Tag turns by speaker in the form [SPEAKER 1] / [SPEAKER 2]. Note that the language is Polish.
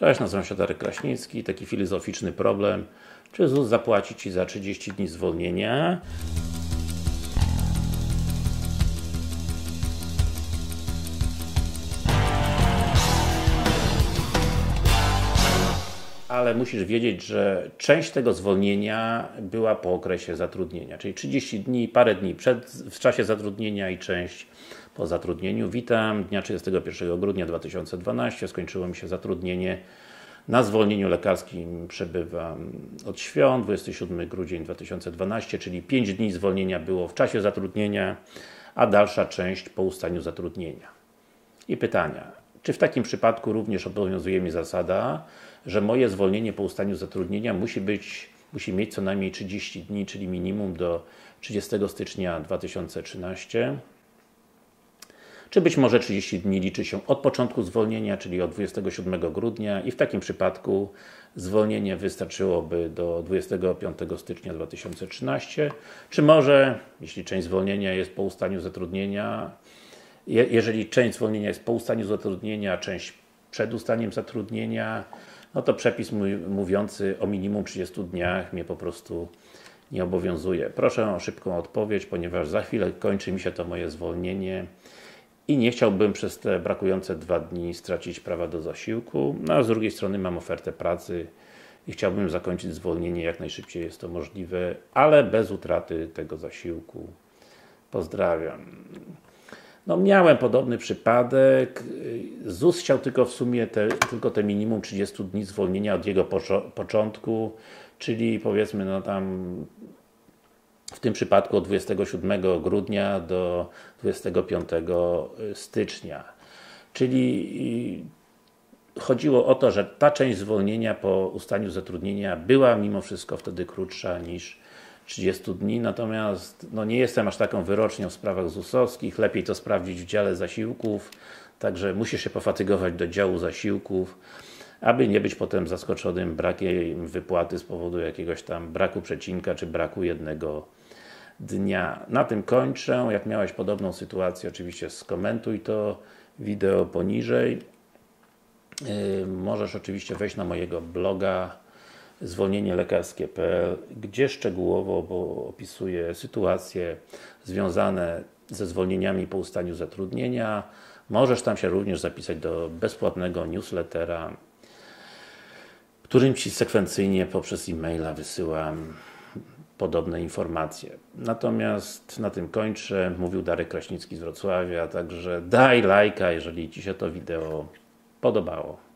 [SPEAKER 1] Cześć, nazywam się Darek Kraśnicki. Taki filozoficzny problem. Czy ZUS zapłaci Ci za 30 dni zwolnienia? Ale musisz wiedzieć, że część tego zwolnienia była po okresie zatrudnienia, czyli 30 dni, parę dni w czasie zatrudnienia i część po zatrudnieniu. Witam, dnia 31 grudnia 2012 skończyło mi się zatrudnienie. Na zwolnieniu lekarskim przebywam od świąt, 27 grudzień 2012, czyli 5 dni zwolnienia było w czasie zatrudnienia, a dalsza część po ustaniu zatrudnienia. I pytania, czy w takim przypadku również obowiązuje mi zasada, że moje zwolnienie po ustaniu zatrudnienia musi mieć co najmniej 30 dni, czyli minimum do 30 stycznia 2013? Czy być może 30 dni liczy się od początku zwolnienia, czyli od 27 grudnia i w takim przypadku zwolnienie wystarczyłoby do 25 stycznia 2013? Czy może, jeśli część zwolnienia jest po ustaniu zatrudnienia, jeżeli część zwolnienia jest po ustaniu zatrudnienia, a część przed ustaniem zatrudnienia, no to przepis mówiący o minimum 30 dniach mnie po prostu nie obowiązuje. Proszę o szybką odpowiedź, ponieważ za chwilę kończy mi się to moje zwolnienie i nie chciałbym przez te brakujące 2 dni stracić prawa do zasiłku, no a z drugiej strony mam ofertę pracy i chciałbym zakończyć zwolnienie jak najszybciej jest to możliwe, ale bez utraty tego zasiłku. Pozdrawiam. No, miałem podobny przypadek. ZUS chciał tylko w sumie tylko te minimum 30 dni zwolnienia od jego początku, czyli powiedzmy, no tam w tym przypadku od 27 grudnia do 25 stycznia. Czyli chodziło o to, że ta część zwolnienia po ustaniu zatrudnienia była mimo wszystko wtedy krótsza niż 30 dni, natomiast no, nie jestem aż taką wyrocznią w sprawach ZUS-owskich, lepiej to sprawdzić w dziale zasiłków, także musisz się pofatygować do działu zasiłków, aby nie być potem zaskoczonym brakiem wypłaty z powodu jakiegoś tam braku przecinka, czy braku jednego dnia. Na tym kończę. Jak miałeś podobną sytuację, oczywiście skomentuj to wideo poniżej. Możesz oczywiście wejść na mojego bloga zwolnienielekarskie.pl, gdzie szczegółowo opisuję sytuacje związane ze zwolnieniami po ustaniu zatrudnienia. Możesz tam się również zapisać do bezpłatnego newslettera, którym Ci sekwencyjnie poprzez e-maila wysyłam podobne informacje. Natomiast na tym kończę. Mówił Darek Kraśnicki z Wrocławia, także daj lajka, jeżeli Ci się to wideo podobało.